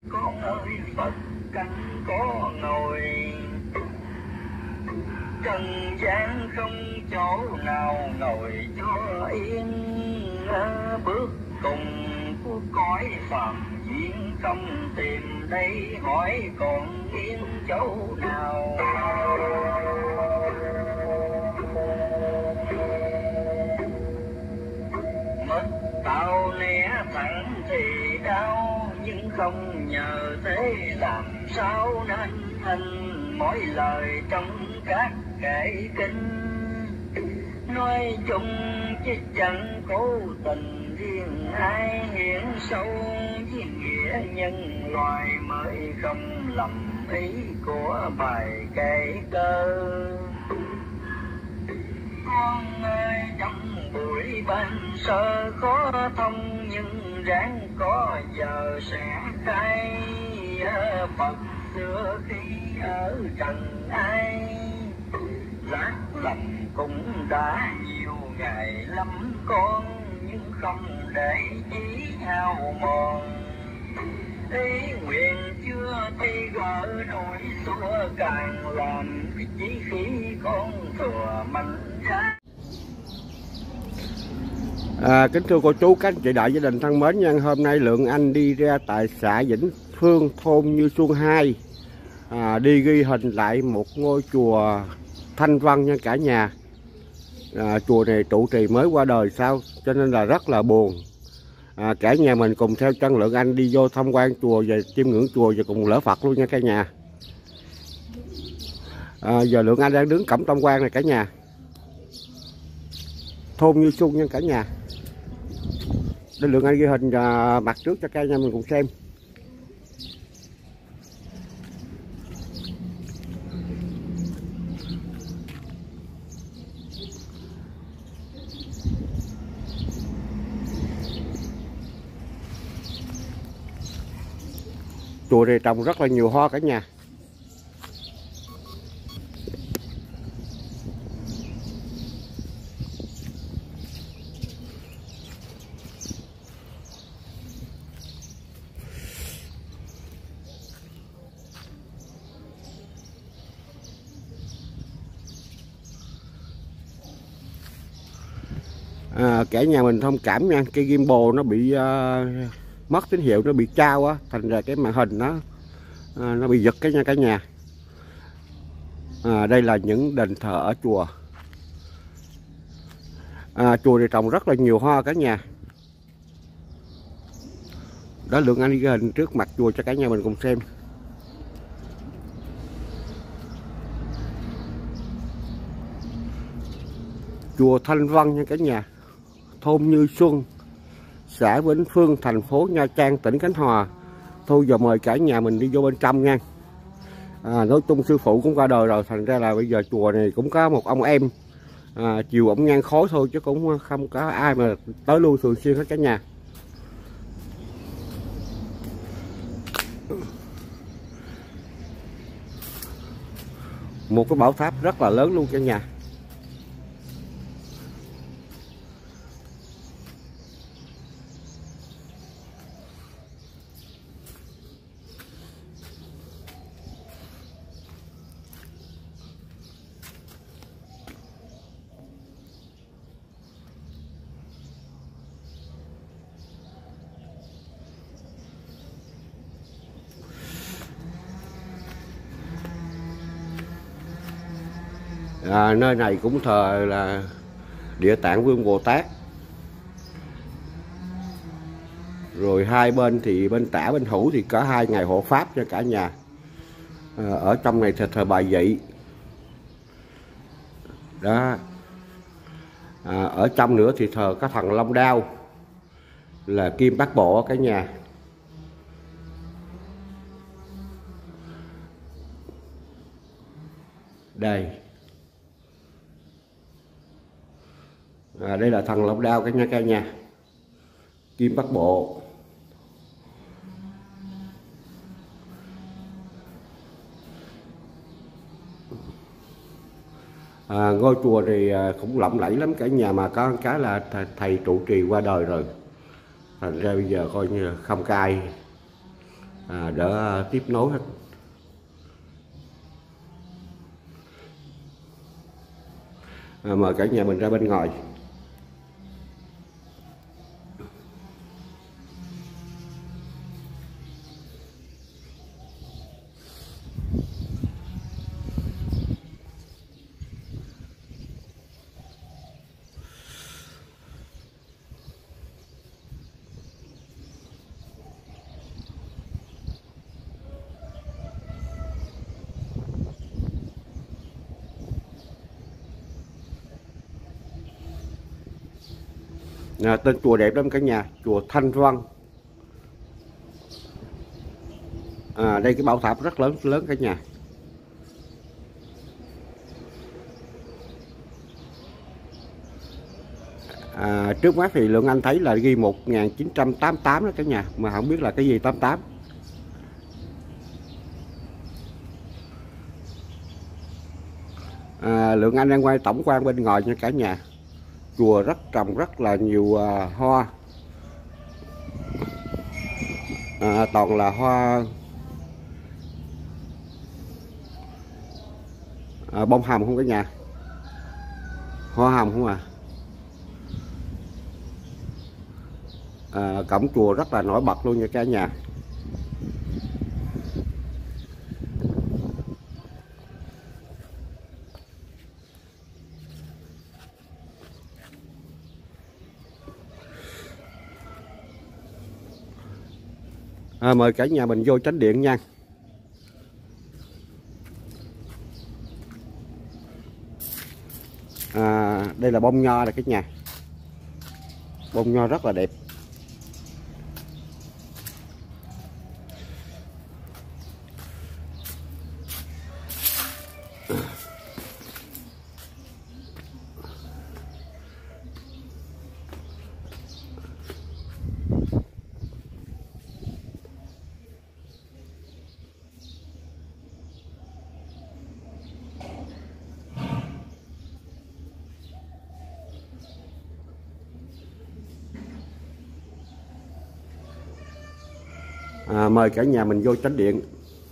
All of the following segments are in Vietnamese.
Con ơi Phật cánh có ngồi, trần gian không chỗ nào ngồi cho yên. Bước cùng của cõi phàm duyên không tìm đây, hỏi còn yên chỗ nào. Mất tao né thẳng thì đau, nhưng không nhờ thế làm sao nên thành mỗi lời trong các kệ kinh. Nói chung chứ chẳng cố tình riêng ai, hiện sâu với nghĩa nhân loài mới không lầm ý của bài kệ cơ. Con ơi trong buổi ban sơ khó thông, nhưng ráng có giờ sẽ khai. Phật xưa khi ở trần ai, lát lầm cũng đã nhiều ngày lắm con, nhưng không để chí hao mòn. Ý nguyện chưa thi gỡ nổi xua, càng làm chỉ khi con thừa mạnh ra. Kính thưa cô chú, các anh chị đại gia đình thân mến nha, hôm nay Lượng Anh đi ra tại xã Vĩnh Phương, thôn Như Xuân 2, đi ghi hình lại một ngôi chùa Thanh Văn nha cả nhà. Chùa này trụ trì mới qua đời sao, cho nên là rất là buồn. Cả nhà mình cùng theo chân Lượng Anh đi vô tham quan chùa và chiêm ngưỡng chùa và cùng lễ Phật luôn nha cả nhà. Giờ Lượng Anh đang đứng cổng tam quan này cả nhà, thôn Như Xuân nha cả nhà. Để Lượng Anh ghi hình mặt trước cho cả nhà mình cùng xem. Chùa này trồng rất là nhiều hoa cả nhà. Cả nhà mình thông cảm nha, cái gimbal nó bị mất tín hiệu, nó bị trao á, thành ra cái màn hình nó bị giật cái nha cả nhà. Đây là những đền thờ ở chùa. Chùa này trồng rất là nhiều hoa cả nhà. Đó, Lượng Anh ghi hình trước mặt chùa cho cả nhà mình cùng xem. Chùa Thanh Văn nha cả nhà, thôn Như Xuân, xã Vĩnh Phương, thành phố Nha Trang, tỉnh Khánh Hòa. Thôi giờ mời cả nhà mình đi vô bên trong nha. Nói chung sư phụ cũng qua đời rồi, thành ra là bây giờ chùa này cũng có một ông em chiều ổng ngang khối thôi, chứ cũng không có ai mà tới lui thường xuyên hết cả nhà. Một cái bảo tháp rất là lớn luôn cả nhà. Nơi này cũng thờ là Địa Tạng Vương Bồ Tát. Rồi hai bên thì bên tả bên hữu thì có hai ngài hộ pháp cho cả nhà. Ở trong này thờ bà Dị đó. Ở trong nữa thì thờ có thần Long Đao là Kim Bát Bộ cả nhà. Đây, đây là thần Long Đao cả nhà, Kim Bát Bộ. Ngôi chùa này cũng lộng lẫy lắm cả nhà, mà có cái là thầy trụ trì qua đời rồi, thành ra bây giờ coi như không có ai đỡ tiếp nối hết. Mời cả nhà mình ra bên ngoài. Tên chùa đẹp lắm cả nhà, chùa Thanh Văn. Đây cái bảo tháp rất lớn cả nhà. Trước mắt thì Lượng Anh thấy là ghi 1988 đó cả nhà, mà không biết là cái gì 88. Lượng Anh đang quay tổng quan bên ngoài nha cả nhà. Chùa trồng rất là nhiều hoa, toàn là hoa bông hồng không cả nhà, hoa hồng không cổng chùa rất là nổi bật luôn nha cả nhà. Mời cả nhà mình vô chánh điện nha. Đây là bông nho này cả nhà, bông nho rất là đẹp. Mời cả nhà mình vô chánh điện.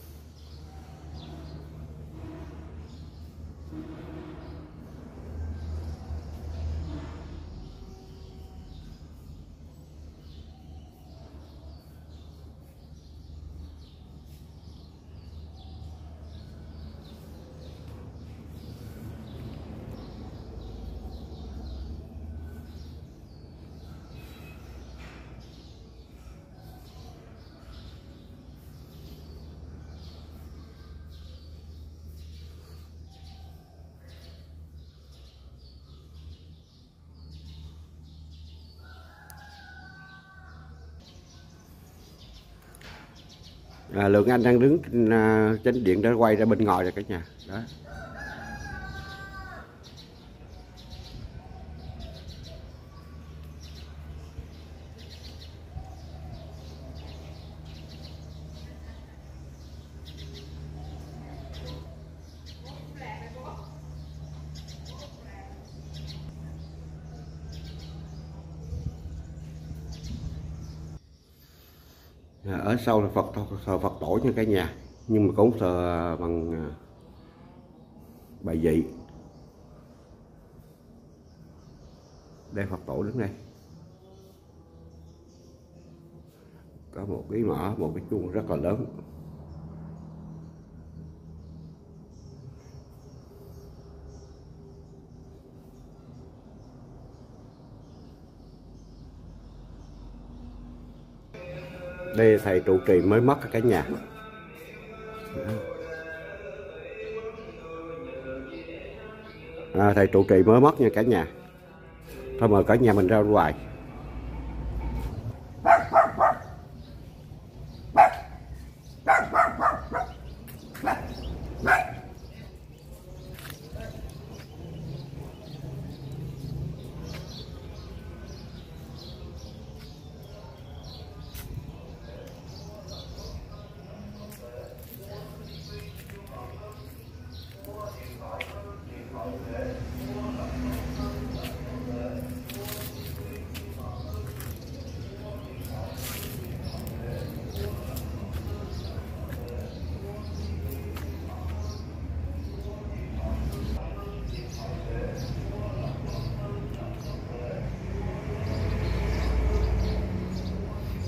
Lượng Anh đang đứng trên chánh điện để quay ra bên ngoài rồi cả nhà. Đó. Ở sau là Phật tổ nha cả nhà, nhưng mà cũng thờ bằng bài vị. Đây Phật tổ đứng đây, có một cái mỏ, một cái chuông rất là lớn. Đây là thầy trụ trì mới mất cả nhà. Thầy trụ trì mới mất nha cả nhà. Thôi mời cả nhà mình ra ngoài.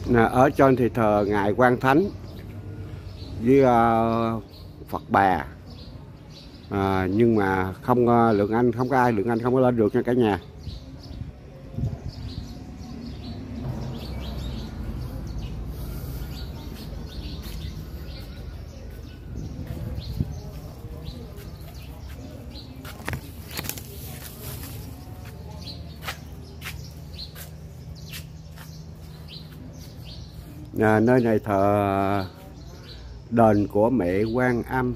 Ở trên thì thờ ngài Quan Thánh với Phật Bà, nhưng mà không Lượng Anh, không có ai Lượng Anh không có lên được nha cả nhà. Nơi này thờ đền của mẹ Quan Âm.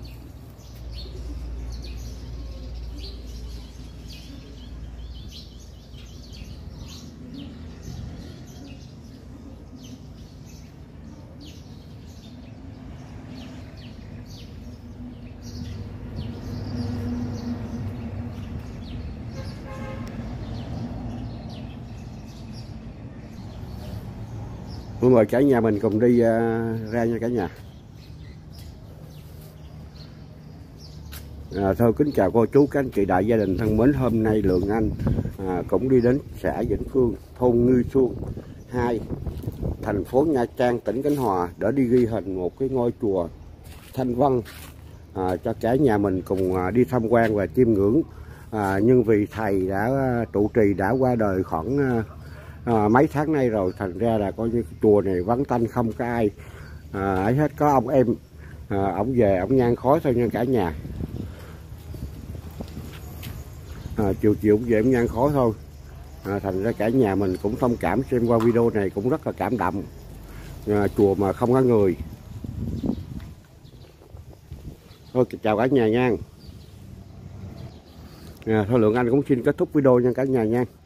Mời cả nhà mình cùng đi ra nha cả nhà. Thôi kính chào cô chú, các anh chị đại gia đình thân mến. Hôm nay Lượng Anh cũng đi đến xã Vĩnh Phương, thôn Ngư Xuông 2, thành phố Nha Trang, tỉnh Khánh Hòa để đi ghi hình một cái ngôi chùa Thanh Văn cho cả nhà mình cùng đi tham quan và chiêm ngưỡng. Nhưng vì thầy đã trụ trì đã qua đời khoảng mấy tháng nay rồi, thành ra là coi như chùa này vắng tanh, không có ai ấy hết. Có ông em ổng về ổng nhang khói thôi nha cả nhà. Chiều ổng về ổng nhang khói thôi. Thành ra cả nhà mình cũng thông cảm, xem qua video này cũng rất là cảm động. Chùa mà không có người. Thôi chào cả nhà nha. Thôi Lượng Anh cũng xin kết thúc video nha cả nhà nha.